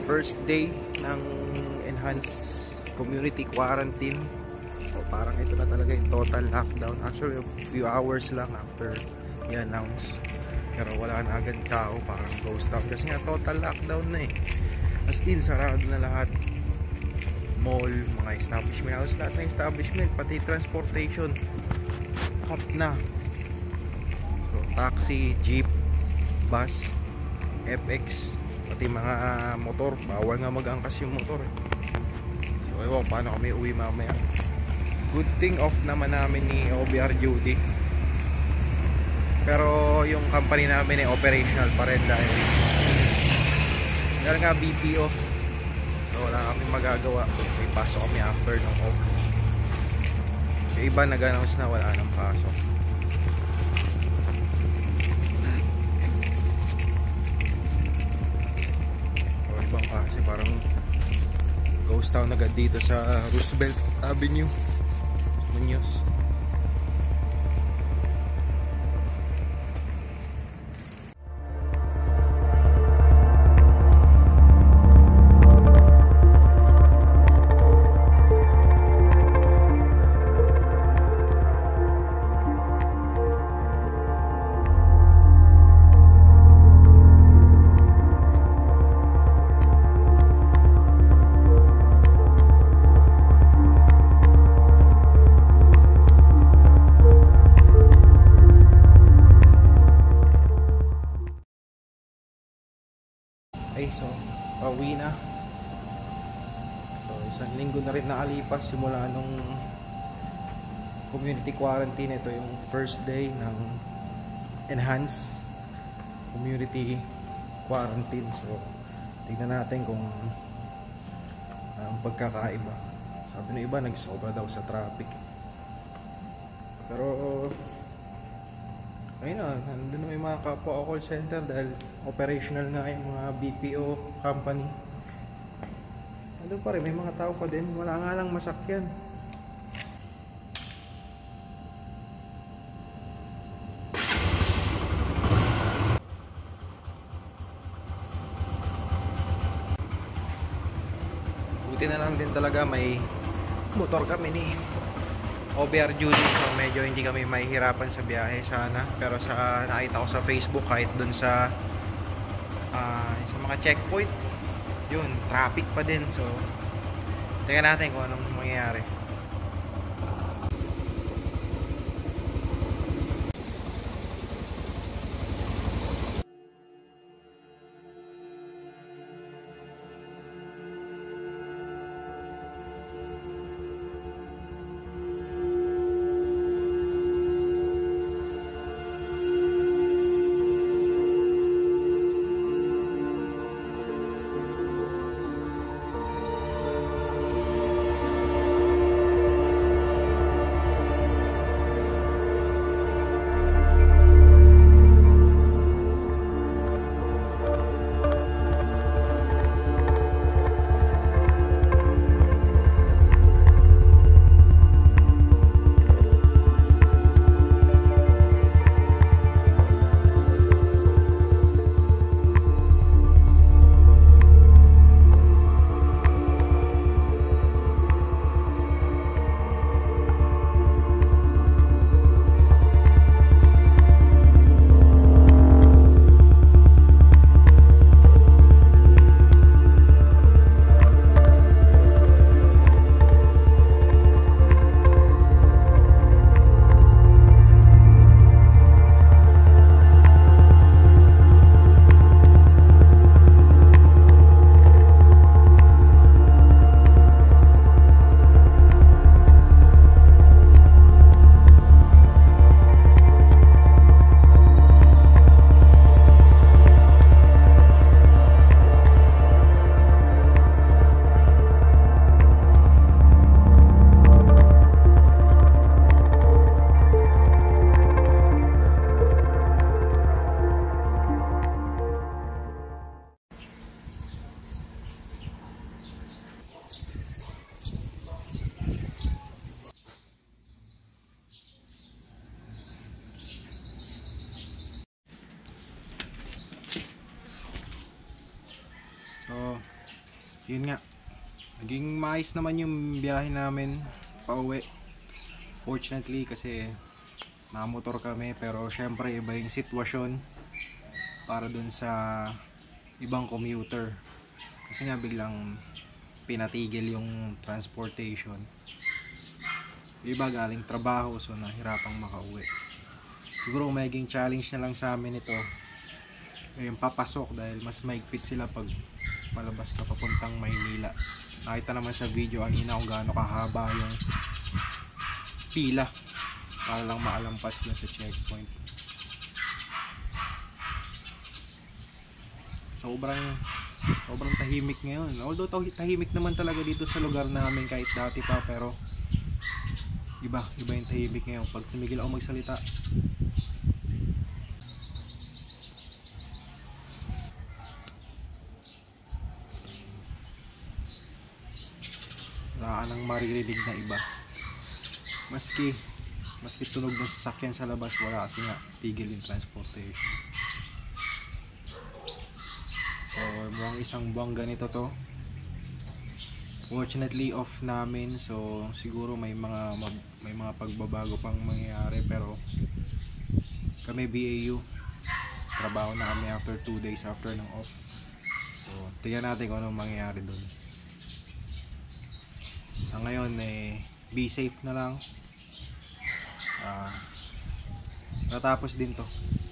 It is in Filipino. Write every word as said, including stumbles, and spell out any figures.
first day ng enhanced community quarantine. O parang ito na talaga yung total lockdown. Actually, a few hours lang after i-announce. Pero wala na agad tao, parang ghost town. Kasi nga total lockdown na eh. As in, sarado na lahat. Mall, mga establishment, halos lahat ng establishment, pati transportation cut na. So, taxi, jeep, bus, F X, pati mga motor, bawal nga mag-angkas yung motor eh. So ewan paano kami uwi mamaya. Good thing off naman namin ni O B R Judy, pero yung company namin eh operational pa rin dahil dahil nga B P O. So wala kami magagawa, may pasok kami after ng off. Yung iba nag-announce na wala nang pasok. Kasi parang ghost town agad dito sa Roosevelt Avenue, Muñoz. Ay, so, pauwi na. So, isang linggo na rin nakalipas simula nung community quarantine. Ito yung first day ng enhanced community quarantine. So, tignan natin kung ang um, pagkakaiba. Sabi ng iba, nagsobra daw sa traffic. Pero, ayun na, nandun na may mga kapwa call center dahil operational nga yung mga B P O company. Nandun pa rin, may mga tao pa din, wala nga lang masakyan. Buti na lang din talaga may motor kami ni O B R Judy, so medyo hindi kami mahihirapan sa biyahe sana. Pero sa nakita ko sa Facebook, kahit dun sa uh, sa mga checkpoint, yun, traffic pa din. So tingnan natin kung anong mangyayari. yun nga, naging maayos naman yung biyahe namin pauwi. Fortunately kasi nakamotor kami, pero syempre iba yung sitwasyon para dun sa ibang commuter kasi nga biglang pinatigil yung transportation. Iba galing trabaho, so nahirapang makauwi. Siguro magiging challenge na lang sa amin ito yung papasok, dahil mas maigpit sila pag palabas ka papuntang Maynila. Nakita naman sa video kanina kung gaano kahaba yung pila para lang maalampas dun sa checkpoint. Sobrang sobrang tahimik ngayon. Although tahimik naman talaga dito sa lugar namin kahit dati pa, pero iba, iba yung tahimik ngayon pag tumigil ako magsalita. Wala ka nang maririnig na iba. Maski maski tunog ng sasakyan sa labas, wala kasi nga tigil yung transportation. So mukhang isang buwang ganito to. Fortunately off namin, so siguro may mga may mga pagbabago pang mangyayari, pero kami B A U trabaho na kami after two days after ng off. So tingnan natin kung anong mangyayari doon. Sa ngayon eh be safe na lang. Ah, natapos din to.